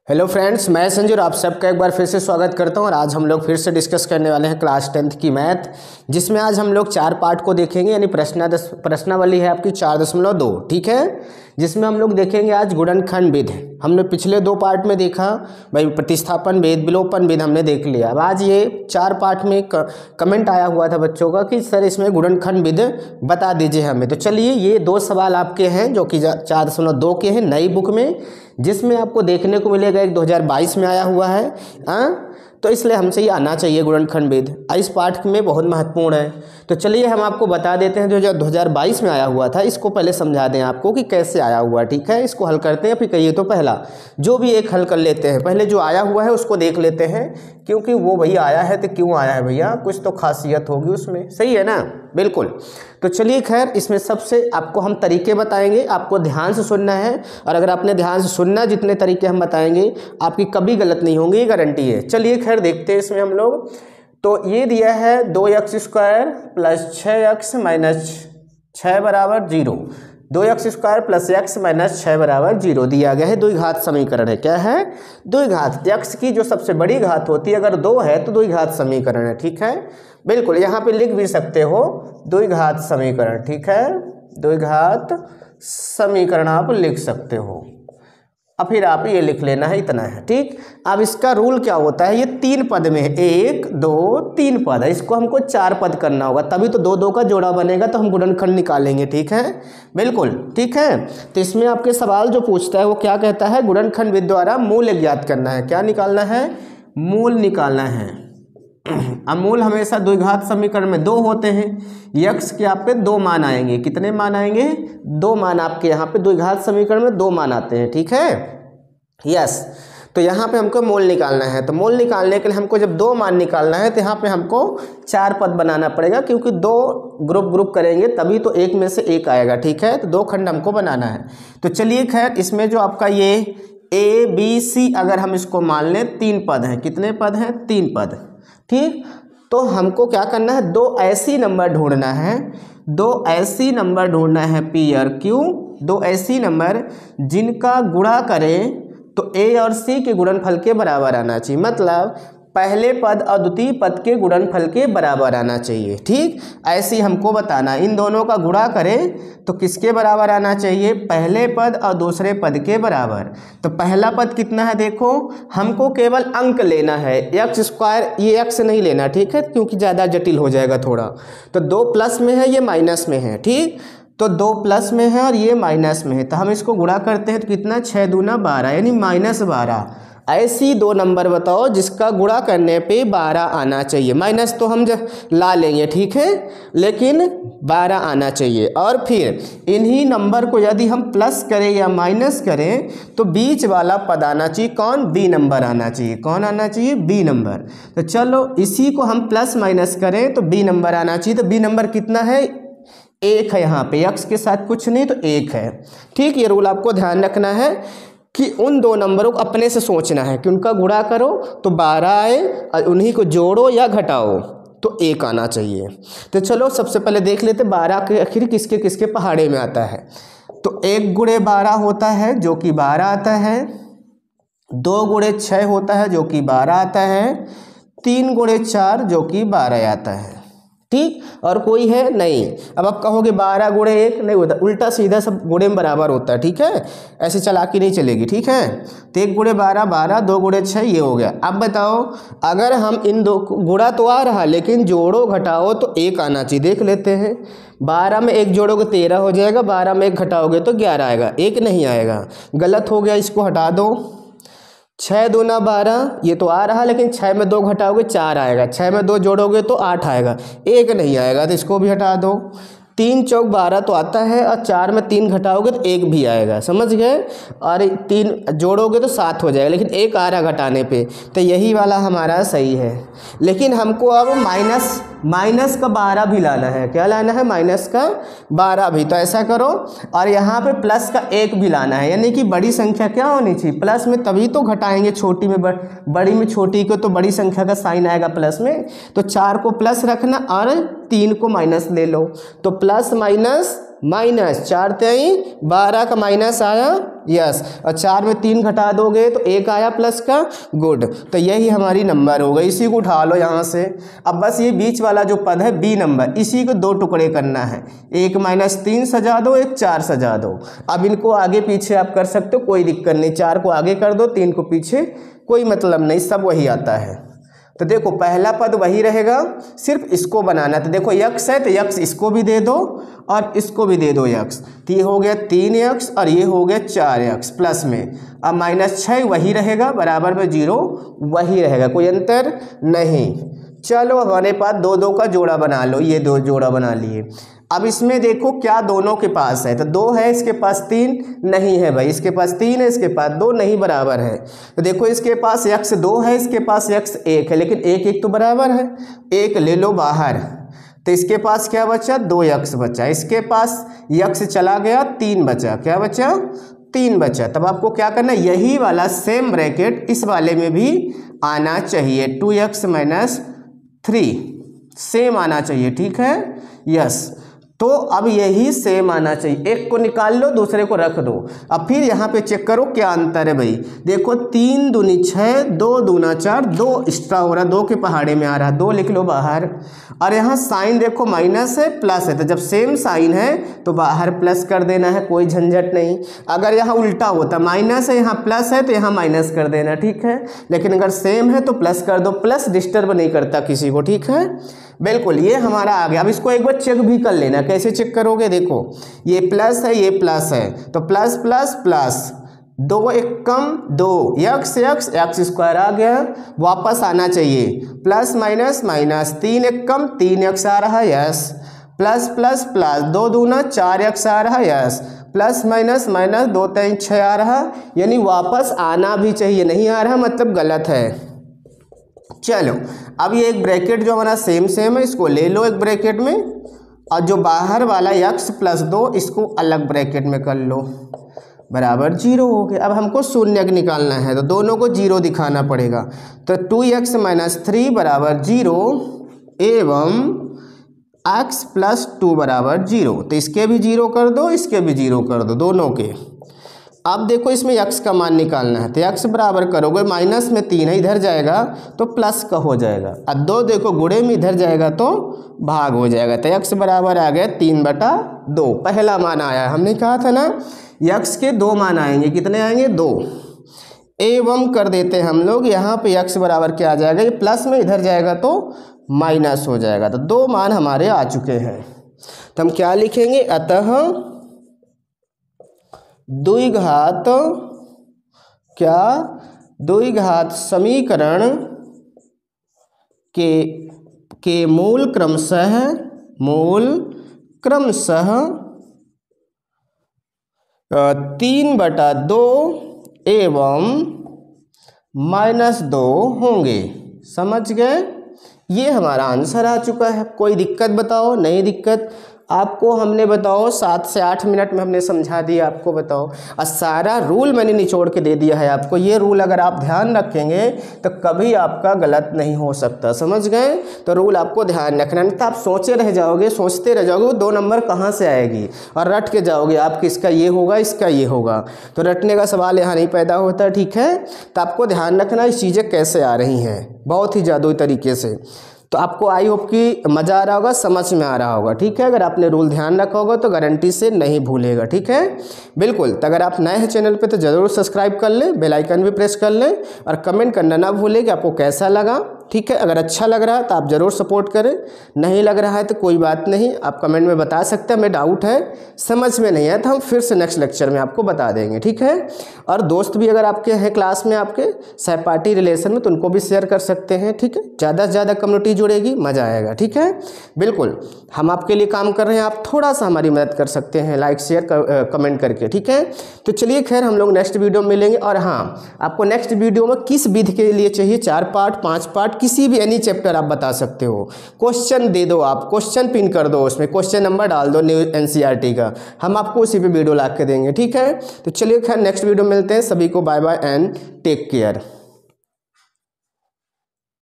Hello friends, मैं संजू और आप सबका एक बार फिर से स्वागत करता हूं। और आज हम लोग फिर से डिस्कस करने वाले हैं क्लास 10th की मैथ, जिसमें आज हम लोग 4 पार्ट को देखेंगे। यानी प्रश्नावली है आपकी 4.2, ठीक है, जिसमें हम लोग देखेंगे आज गुणनखंड विधि। हमने पिछले 2 पार्ट में देखा भाई, प्रतिस्थापन विधि, विलोपन विधि हमने देख लिया। अब आज ये 4 पार्ट में कमेंट आया हुआ था बच्चों का कि सर इसमें गुणनखंड विधि बता दीजिए हमें। तो चलिए, ये 2 सवाल आपके हैं जो कि 4.2 के हैं नई बुक में, जिसमें आपको देखने को मिलेगा एक 2022 में आया हुआ है। तो इसलिए हमसे ये आना चाहिए गुणनखंड विधि, इस पाठ में बहुत महत्वपूर्ण है। तो चलिए हम आपको बता देते हैं जो 2022 में आया हुआ था, इसको पहले समझा दें आपको कि कैसे आया हुआ, ठीक है। इसको हल करते हैं, फिर कहिए तो पहला जो भी एक हल कर लेते हैं। पहले जो आया हुआ है उसको देख लेते हैं, क्योंकि वो भैया आया है तो क्यों आया है भैया, कुछ तो खासियत होगी उसमें, सही है ना, बिल्कुल। तो चलिए खैर, इसमें सबसे आपको हम तरीके बताएंगे, आपको ध्यान से सुनना है। और अगर आपने ध्यान से सुनना, जितने तरीके हम बताएंगे आपकी कभी गलत नहीं होंगी, ये गारंटी है। चलिए खैर देखते हैं इसमें हम लोग। तो ये दिया है 2x² + 6x - 6 = 0। 2x² + x - 6 = 0 दिया गया है। द्विघात समीकरण है। क्या है? द्विघात। x की जो सबसे बड़ी घात होती है, अगर 2 है तो द्विघात समीकरण है, ठीक है, बिल्कुल। यहाँ पे लिख भी सकते हो द्विघात समीकरण, ठीक है, द्विघात समीकरण आप लिख सकते हो। अब फिर आप ये लिख लेना है, इतना है, ठीक। अब इसका रूल क्या होता है, ये 3 पद में है, 1 2 3 पद है, इसको हमको 4 पद करना होगा, तभी तो 2 2 का जोड़ा बनेगा, तो हम गुणनखंड निकालेंगे, ठीक है, बिल्कुल, ठीक है। तो इसमें आपके सवाल जो पूछता है वो क्या कहता है, गुणनखंड विधि द्वारा मूल ज्ञात करना है। क्या निकालना है? मूल निकालना है। अब मूल हमेशा द्विघात समीकरण में 2 होते हैं। x के आप पे 2 मान आएंगे। कितने मान आएंगे? 2 मान आपके यहाँ पे द्विघात समीकरण में 2 मान आते हैं, ठीक है, यस। तो यहाँ पे हमको मूल निकालना है। तो मूल निकालने के लिए हमको जब 2 मान निकालना है तो यहाँ पे हमको 4 पद बनाना पड़ेगा, क्योंकि 2 ग्रुप करेंगे तभी तो एक में से एक आएगा, ठीक है। तो 2 खंड हमको बनाना है। तो चलिए खैर, इसमें जो आपका ये A B C अगर हम इसको मान लें 3 पद हैं। कितने पद हैं? 3 पद, ठीक। तो हमको क्या करना है, 2 ऐसी नंबर ढूंढना है, 2 ऐसी नंबर ढूंढना है P और Q, 2 ऐसी नंबर जिनका गुणा करें तो A और C के गुणनफल के बराबर आना चाहिए। मतलब पहले पद और द्वितीय पद के गुणनफल के बराबर आना चाहिए, ठीक। ऐसे हमको बताना, इन दोनों का गुणा करें तो किसके बराबर आना चाहिए? पहले पद और दूसरे पद के बराबर। तो पहला पद कितना है देखो, हमको केवल अंक लेना है, x², ये x नहीं लेना, ठीक है, क्योंकि ज़्यादा जटिल हो जाएगा थोड़ा। तो 2 प्लस में है, ये माइनस में है, ठीक। तो 2 प्लस में है और ये माइनस में है, तो हम इसको गुणा करते हैं तो कितना, 6 दूना 12, यानी -12। ऐसी 2 नंबर बताओ जिसका गुणा करने पे 12 आना चाहिए। माइनस तो हम ला लेंगे, ठीक है, लेकिन 12 आना चाहिए। और फिर इन्हीं नंबर को यदि हम प्लस करें या माइनस करें तो बीच वाला पद आना चाहिए, कौन? B नंबर आना चाहिए। कौन आना चाहिए? B number. तो चलो इसी को हम प्लस माइनस करें तो B नंबर आना चाहिए। तो B नंबर कितना है? 1 है। यहाँ पे x के साथ कुछ नहीं तो 1 है, ठीक। ये रूल आपको ध्यान रखना है कि उन 2 नंबरों को अपने से सोचना है कि उनका गुणा करो तो 12 आए, और उन्हीं को जोड़ो या घटाओ तो 1 आना चाहिए। तो चलो सबसे पहले देख लेते 12 के आखिर किसके किसके पहाड़े में आता है। तो 1 × 12 होता है जो कि 12 आता है, 2 × 6 होता है जो कि 12 आता है, 3 × 4 जो कि 12 आता है, ठीक। और कोई है नहीं। अब आप कहोगे 12 × 1 नहीं होता, उल्टा सीधा सब गुणे में बराबर होता है, ठीक है, ऐसे चालाकी नहीं चलेगी, ठीक है। तो 1 × 12 12, 2 × 6 ये हो गया। अब बताओ, अगर हम इन 2 गुणा तो आ रहा, लेकिन जोड़ो घटाओ तो 1 आना चाहिए। देख लेते हैं, 12 में 1 जोड़ोगे 13 हो जाएगा, 12 में 1 घटाओगे तो 11 आएगा, 1 नहीं आएगा, गलत हो गया, इसको हटा दो। 6 दूना 12, ये तो आ रहा, लेकिन 6 में 2 घटाओगे 4 आएगा, 6 में 2 जोड़ोगे तो 8 आएगा, 1 नहीं आएगा, तो इसको भी हटा दो। 3 चौक 12 तो आता है, और 4 में 3 घटाओगे तो 1 भी आएगा, समझ गए। और 3 जोड़ोगे तो 7 हो जाएगा, लेकिन 1 आ रहा घटाने पे, तो यही वाला हमारा सही है। लेकिन हमको अब माइनस का 12 भी लाना है। क्या लाना है? माइनस का 12 भी। तो ऐसा करो, और यहाँ पे प्लस का 1 भी लाना है, यानी कि बड़ी संख्या क्या होनी चाहिए? प्लस में, तभी तो घटाएंगे छोटी में बड़ी में छोटी को, तो बड़ी संख्या का साइन आएगा प्लस में। तो 4 को प्लस रखना और 3 को माइनस ले लो, तो प्लस माइनस माइनस, 4 3 12 का माइनस आया, यस, और 4 में 3 घटा दोगे तो 1 आया प्लस का, गुड। तो यही हमारी नंबर हो गई, इसी को उठा लो यहाँ से। अब बस ये बीच वाला जो पद है बी नंबर, इसी को 2 टुकड़े करना है, एक -3 सजा दो, एक 4 सजा दो। अब इनको आगे पीछे आप कर सकते हो, कोई दिक्कत नहीं, 4 को आगे कर दो, 3 को पीछे, कोई मतलब नहीं, सब वही आता है। तो देखो पहला पद वही रहेगा, सिर्फ इसको बनाना। तो देखो यक्स है तो यक्स इसको भी दे दो और इसको भी दे दो यक्स, तो ये हो गया 3x और ये हो गया 4x प्लस में। अब -6 वही रहेगा, बराबर में 0 वही रहेगा, कोई अंतर नहीं। चलो हमारे पास 2 2 का जोड़ा बना लो, ये 2 जोड़ा बना लिए। अब इसमें देखो क्या दोनों के पास है, तो 2 है, इसके पास 3 नहीं है भाई, इसके पास 3 है, इसके पास 2 नहीं, बराबर है। तो देखो इसके पास x 2 है, इसके पास x 1 है, लेकिन 1 1 तो बराबर है, 1 ले लो बाहर, तो इसके पास क्या बचा, 2x बचा, इसके पास x चला गया, 3 बचा, क्या बचा, 3 बचा। तब आपको क्या करना है, यही वाला सेम ब्रैकेट इस वाले में भी आना चाहिए, 2x - 3 सेम आना चाहिए, ठीक है, यस। तो अब यही सेम आना चाहिए, एक को निकाल लो, दूसरे को रख दो। अब फिर यहाँ पे चेक करो क्या अंतर है भाई, देखो 3 दूनी 6, 2 दूना 4, 2 एक्स्ट्रा हो रहा, 2 के पहाड़े में आ रहा, 2 लिख लो बाहर। और यहाँ साइन देखो माइनस है प्लस है, तो जब सेम साइन है तो बाहर प्लस कर देना है, कोई झंझट नहीं। अगर यहाँ उल्टा होता, माइनस है यहाँ प्लस है तो यहाँ माइनस कर देना, ठीक है, लेकिन अगर सेम है तो प्लस कर दो, प्लस डिस्टर्ब नहीं करता किसी को, ठीक है, बिल्कुल। ये हमारा आ गया। अब इसको एक बार चेक भी कर लेना, कैसे चेक करोगे, देखो ये प्लस है, ये प्लस है, तो प्लस प्लस प्लस, 2 1 कम 2, x x स्क्वायर आ गया, वापस आना चाहिए, प्लस माइनस माइनस, 3 1 कम 3x आ रहा है, यस, प्लस प्लस प्लस, 2 दूना 4x आ रहा है, यस, प्लस माइनस माइनस, 2 3 6 आ रहा, यानी वापस आना भी चाहिए, नहीं आ रहा मतलब गलत है। चलो अब ये एक ब्रैकेट जो हमारा सेम है, इसको ले लो एक ब्रैकेट में, और जो बाहर वाला x + 2 इसको अलग ब्रैकेट में कर लो, बराबर 0 हो गया। अब हमको शून्यक निकालना है, तो दोनों को 0 दिखाना पड़ेगा, तो 2x - 3 बराबर 0 एवं x + 2 बराबर 0, तो इसके भी 0 कर दो, इसके भी 0 कर दो, दोनों के। अब देखो इसमें x का मान निकालना है, तो x बराबर करोगे, माइनस में 3 है, इधर जाएगा तो प्लस का हो जाएगा, अब 2 देखो गुणे में इधर जाएगा तो भाग हो जाएगा, तो x बराबर आ गया 3/2, पहला मान आया। हमने कहा था ना x के 2 मान आएंगे, कितने आएंगे, 2। एवं कर देते हैं हम लोग, यहाँ पे x बराबर क्या आ जाएगा, ये प्लस में इधर जाएगा तो माइनस हो जाएगा, तो 2 मान हमारे आ चुके हैं। तो हम क्या लिखेंगे, अतः द्विघात क्या, द्विघात समीकरण के मूल क्रमशः 3/2 एवं -2 होंगे। समझ गए, ये हमारा आंसर आ चुका है। कोई दिक्कत बताओ, नहीं दिक्कत आपको हमने बताओ 7 से 8 मिनट में हमने समझा दिया आपको, बताओ, और सारा रूल मैंने निचोड़ के दे दिया है आपको। ये रूल अगर आप ध्यान रखेंगे तो कभी आपका गलत नहीं हो सकता, समझ गए, तो रूल आपको ध्यान रखना, नहीं तो आप सोचते रह जाओगे, वो 2 नंबर कहाँ से आएगी, और रट के जाओगे आप कि इसका ये होगा, इसका ये होगा, तो रटने का सवाल यहाँ नहीं पैदा होता, ठीक है। तो आपको ध्यान रखना इस चीज़ें कैसे आ रही हैं, बहुत ही जादुई तरीके से। तो आपको आई होप कि मज़ा आ रहा होगा, समझ में आ रहा होगा, ठीक है। अगर आपने रूल ध्यान रखा होगा तो गारंटी से नहीं भूलेगा, ठीक है, बिल्कुल। तो अगर आप नए हैं चैनल पे तो ज़रूर सब्सक्राइब कर लें, बेल आइकन भी प्रेस कर लें, और कमेंट करना ना भूलें कि आपको कैसा लगा, ठीक है। अगर अच्छा लग रहा है तो आप ज़रूर सपोर्ट करें, नहीं लग रहा है तो कोई बात नहीं, आप कमेंट में बता सकते हैं, हमें डाउट है, समझ में नहीं है तो हम फिर से नेक्स्ट लेक्चर में आपको बता देंगे, ठीक है। और दोस्त भी अगर आपके हैं क्लास में, आपके सहपाठी रिलेशन में, तो उनको भी शेयर कर सकते हैं, ठीक है, ज़्यादा से ज़्यादा कम्युनिटी जुड़ेगी, मज़ा आएगा, ठीक है, बिल्कुल। हम आपके लिए काम कर रहे हैं, आप थोड़ा सा हमारी मदद कर सकते हैं लाइक शेयर कमेंट करके, ठीक है। तो चलिए खैर हम लोग नेक्स्ट वीडियो में मिलेंगे। और हाँ, आपको नेक्स्ट वीडियो में किस विधि के लिए चाहिए, 4 पार्ट 5 पार्ट, किसी भी एनी चैप्टर आप बता सकते हो, क्वेश्चन दे दो, आप क्वेश्चन पिन कर दो, उसमें क्वेश्चन नंबर डाल दो न्यू NCERT का, हम आपको उसी पे वीडियो ला के देंगे, ठीक है। तो चलिए खैर नेक्स्ट वीडियो मिलते हैं, सभी को bye bye and take care.